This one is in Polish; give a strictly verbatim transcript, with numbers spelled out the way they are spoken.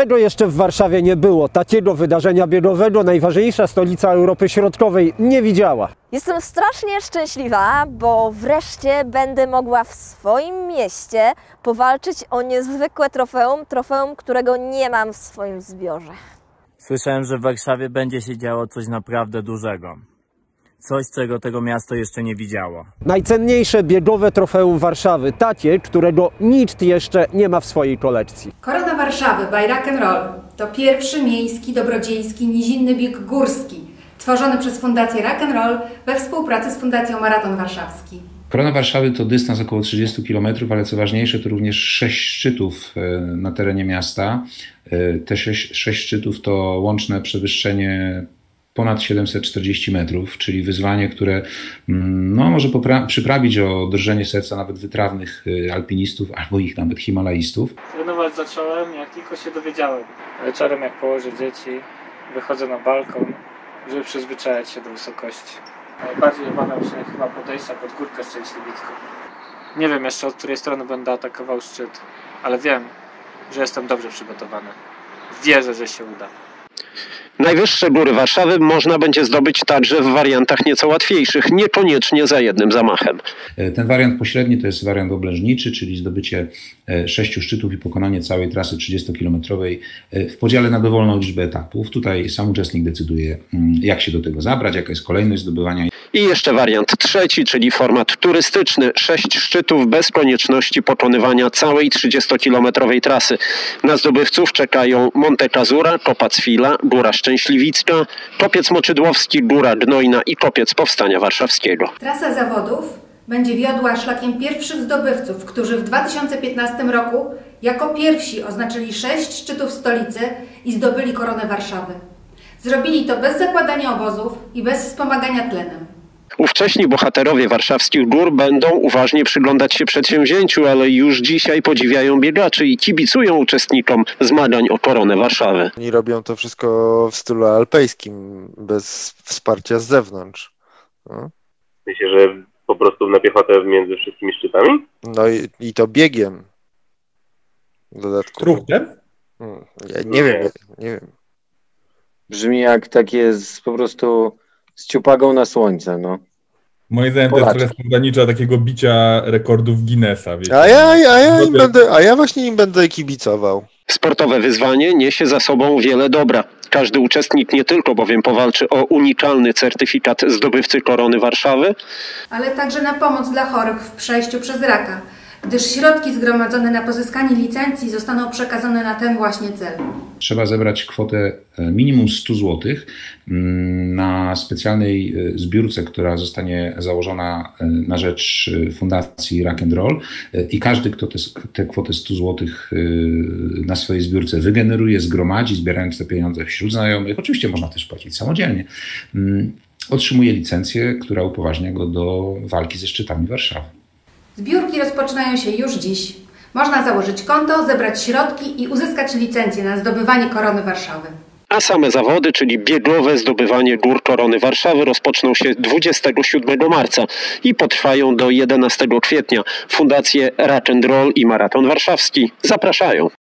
Tego jeszcze w Warszawie nie było. Takiego wydarzenia biegowego najważniejsza stolica Europy Środkowej nie widziała. Jestem strasznie szczęśliwa, bo wreszcie będę mogła w swoim mieście powalczyć o niezwykłe trofeum, trofeum, którego nie mam w swoim zbiorze. Słyszałem, że w Warszawie będzie się działo coś naprawdę dużego. Coś, czego tego miasto jeszcze nie widziało. Najcenniejsze biegowe trofeum Warszawy, takie, którego nikt jeszcze nie ma w swojej kolekcji. Korona Warszawy by Rock'n'Roll to pierwszy miejski, dobrodziejski, nizinny bieg górski, tworzony przez Fundację Rock'n'Roll we współpracy z Fundacją Maraton Warszawski. Korona Warszawy to dystans około trzydziestu kilometrów, ale co ważniejsze, to również sześć szczytów na terenie miasta. Te sześć, sześć szczytów to łączne przewyższenie ponad siedemset czterdzieści metrów, czyli wyzwanie, które no, może przyprawić o drżenie serca nawet wytrawnych alpinistów albo ich nawet himalaistów. Trenować zacząłem, jak tylko się dowiedziałem. Wieczorem, jak położę dzieci, wychodzę na balkon, żeby przyzwyczajać się do wysokości. Najbardziej obawiam się chyba podejścia pod Górkę Szczęśliwicką. Nie wiem jeszcze, od której strony będę atakował szczyt, ale wiem, że jestem dobrze przygotowany. Wierzę, że się uda. Najwyższe góry Warszawy można będzie zdobyć także w wariantach nieco łatwiejszych, niekoniecznie za jednym zamachem. Ten wariant pośredni to jest wariant oblężniczy, czyli zdobycie sześciu szczytów i pokonanie całej trasy trzydziestokilometrowej w podziale na dowolną liczbę etapów. Tutaj sam uczestnik decyduje, jak się do tego zabrać, jaka jest kolejność zdobywania. I jeszcze wariant trzeci, czyli format turystyczny. Sześć szczytów bez konieczności pokonywania całej trzydziestokilometrowej trasy. Na zdobywców czekają Monte Casura, Kopac Fila, Góra Szczęśliwicka, Kopiec Moczydłowski, Góra Gnojna i Kopiec Powstania Warszawskiego. Trasa zawodów będzie wiodła szlakiem pierwszych zdobywców, którzy w dwa tysiące piętnastym roku jako pierwsi oznaczyli sześć szczytów stolicy i zdobyli koronę Warszawy. Zrobili to bez zakładania obozów i bez wspomagania tlenem. Ówcześni bohaterowie warszawskich gór będą uważnie przyglądać się przedsięwzięciu, ale już dzisiaj podziwiają biegaczy i kibicują uczestnikom zmagań o koronę Warszawy. Oni robią to wszystko w stylu alpejskim, bez wsparcia z zewnątrz. No. Myślę, że po prostu na piechotę między wszystkimi szczytami? No i, i to biegiem. Dodatkowo. Truchtem? Hmm, ja nie wiem, nie wiem. Brzmi jak takie z, po prostu z ciupagą na słońce, no. Moim zdaniem to jest trochę spodanicza takiego bicia rekordów Guinnessa. Wiecie? A ja, a, ja im będę, a ja właśnie im będę kibicował. Sportowe wyzwanie niesie za sobą wiele dobra. Każdy uczestnik nie tylko bowiem powalczy o unikalny certyfikat zdobywcy korony Warszawy, ale także na pomoc dla chorych w przejściu przez raka, gdyż środki zgromadzone na pozyskanie licencji zostaną przekazane na ten właśnie cel. Trzeba zebrać kwotę minimum stu złotych na specjalnej zbiórce, która zostanie założona na rzecz Fundacji Rock'n'Roll i każdy, kto tę kwotę stu złotych na swojej zbiórce wygeneruje, zgromadzi, zbierając te pieniądze wśród znajomych, oczywiście można też płacić samodzielnie, otrzymuje licencję, która upoważnia go do walki ze szczytami Warszawy. Zbiórki rozpoczynają się już dziś. Można założyć konto, zebrać środki i uzyskać licencję na zdobywanie korony Warszawy. A same zawody, czyli biegowe zdobywanie gór korony Warszawy, rozpoczną się dwudziestego siódmego marca i potrwają do jedenastego kwietnia. Fundacje Rock'n'Roll i Maraton Warszawski zapraszają.